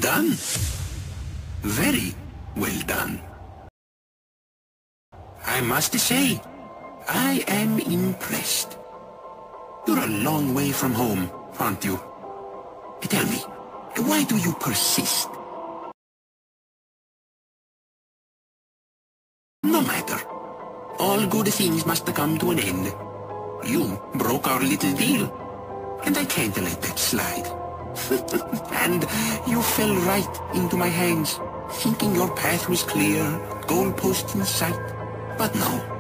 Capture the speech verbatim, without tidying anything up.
done. Very well done. I must say, I am impressed. You're a long way from home, aren't you? Tell me, why do you persist? No matter. All good things must come to an end. You broke our little deal, and I can't let that slide. And you fell right into my hands, thinking your path was clear, goalpost in sight. But no.